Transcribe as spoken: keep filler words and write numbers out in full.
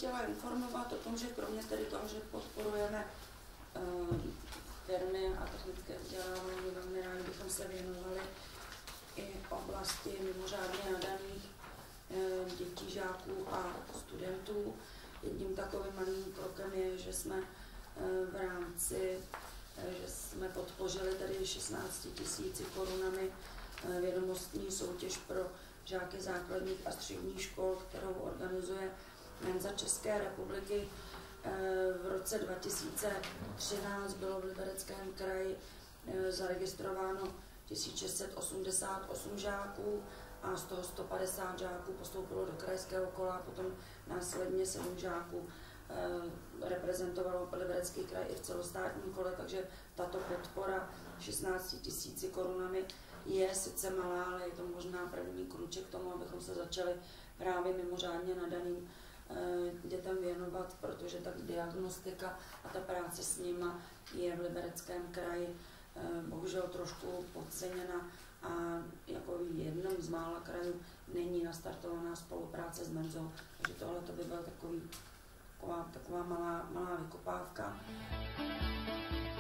chtěla informovat o tom, že kromě tedy toho, že podporujeme uh, firmy a technické vzdělávání, velmi rádi bychom se věnovali i oblasti mimořádně nadaných uh, dětí, žáků a studentů. Jedním takovým malým krokem je, že jsme uh, v rámci, uh, že jsme podpořili tady šestnáct tisíci korunami uh, vědomostní soutěž pro žáky základních a středních škol, kterou organizuje Menza České republiky. V roce dva tisíce třináct bylo v Libereckém kraji zaregistrováno tisíc šest set osmdesát osm žáků a z toho sto padesát žáků postoupilo do krajského kola, potom následně sedm žáků reprezentovalo Liberecký kraj i v celostátním kole, takže tato podpora šestnáct tisíci korunami je sice malá, ale je to možná první krůček k tomu, abychom se začali právě mimořádně nadaným dětem věnovat, protože ta diagnostika a ta práce s nima je v Libereckém kraji bohužel trošku podceněna a jako jednom z mála krajů není nastartovaná spolupráce s Menzou, takže tohle to by byl takový, taková, taková malá, malá vykopávka.